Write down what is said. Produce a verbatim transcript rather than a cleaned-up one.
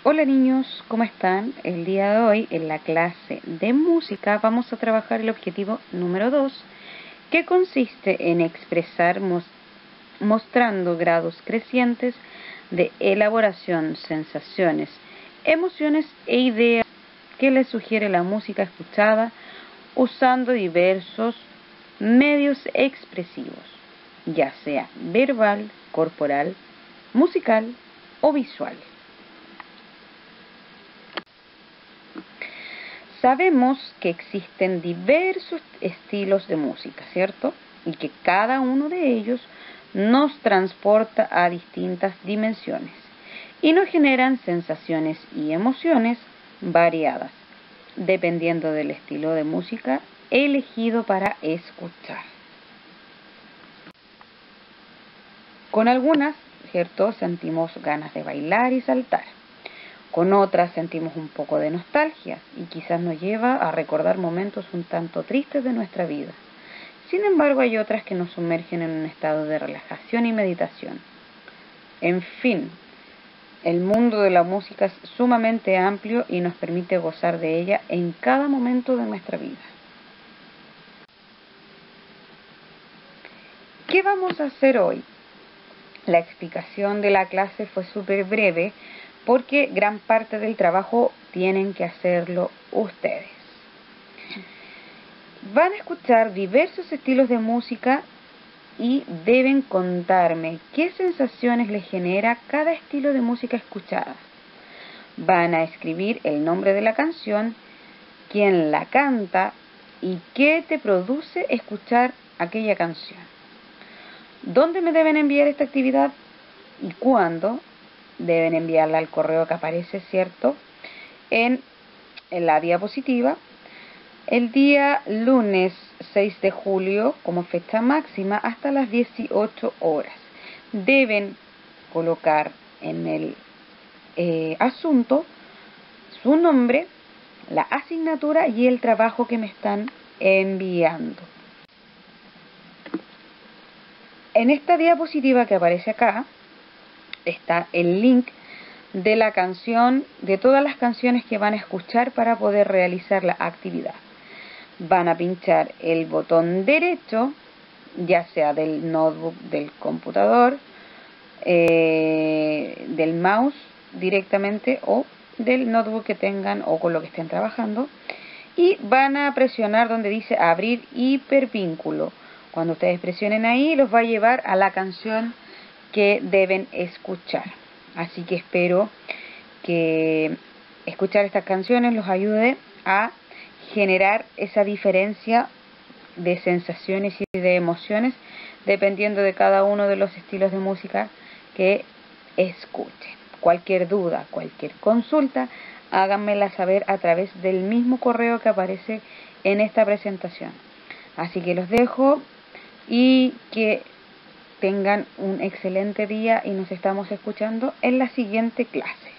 Hola niños, ¿cómo están? El día de hoy en la clase de música vamos a trabajar el objetivo número dos, que consiste en expresar mos mostrando grados crecientes de elaboración, sensaciones, emociones e ideas que les sugiere la música escuchada usando diversos medios expresivos, ya sea verbal, corporal, musical o visual. Sabemos que existen diversos estilos de música, ¿cierto? Y que cada uno de ellos nos transporta a distintas dimensiones y nos generan sensaciones y emociones variadas, dependiendo del estilo de música elegido para escuchar. Con algunas, ¿cierto?, sentimos ganas de bailar y saltar. Con otras sentimos un poco de nostalgia y quizás nos lleva a recordar momentos un tanto tristes de nuestra vida. Sin embargo, hay otras que nos sumergen en un estado de relajación y meditación. En fin, el mundo de la música es sumamente amplio y nos permite gozar de ella en cada momento de nuestra vida. ¿Qué vamos a hacer hoy? La explicación de la clase fue súper breve, porque gran parte del trabajo tienen que hacerlo ustedes. Van a escuchar diversos estilos de música y deben contarme qué sensaciones les genera cada estilo de música escuchada. Van a escribir el nombre de la canción, quién la canta y qué te produce escuchar aquella canción. ¿Dónde me deben enviar esta actividad y cuándo? Deben enviarla al correo que aparece, ¿cierto?, en, en la diapositiva, el día lunes seis de julio como fecha máxima hasta las dieciocho horas. Deben colocar en el eh, asunto su nombre, la asignatura y el trabajo que me están enviando. En esta diapositiva que aparece acá está el link de la canción, de todas las canciones que van a escuchar para poder realizar la actividad. Van a pinchar el botón derecho, ya sea del notebook, del computador, eh, del mouse directamente o del notebook que tengan o con lo que estén trabajando, y van a presionar donde dice abrir hipervínculo. Cuando ustedes presionen ahí, los va a llevar a la canción que deben escuchar. Así que espero que escuchar estas canciones los ayude a generar esa diferencia de sensaciones y de emociones dependiendo de cada uno de los estilos de música que escuchen. Cualquier duda, cualquier consulta, háganmela saber a través del mismo correo que aparece en esta presentación. Así que los dejo y que tengan un excelente día y nos estamos escuchando en la siguiente clase.